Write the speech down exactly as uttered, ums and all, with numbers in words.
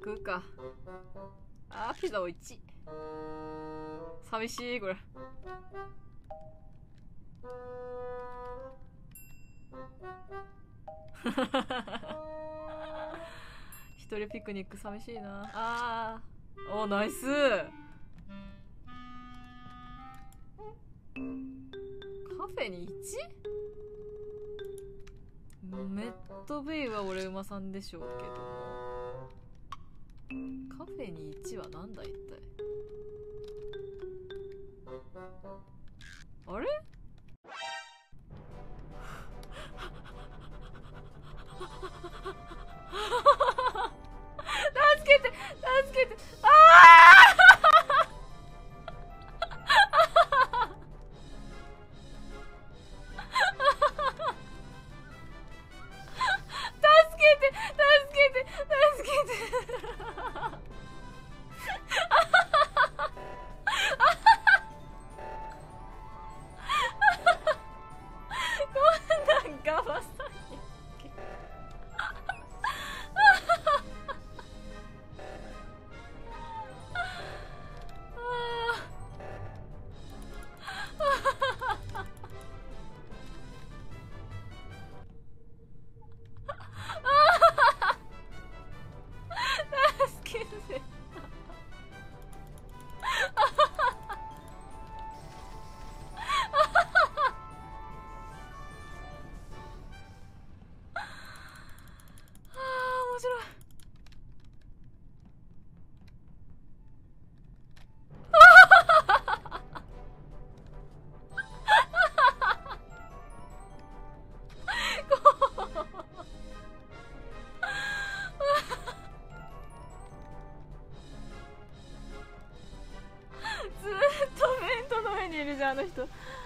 食うか。あー、ピザをいち。寂しいこれ。一人ピクニック寂しいな。あー、おー、ナイス。カフェに いち？ メッドベイは俺馬さんでしょうけど、カフェにいちはなんだ一体。あれ助けて助けて、ああ助けて助けて助けてこんなんガバさんやっけ。助けて。面白い。ずーっとベントの上にいるじゃんあの人。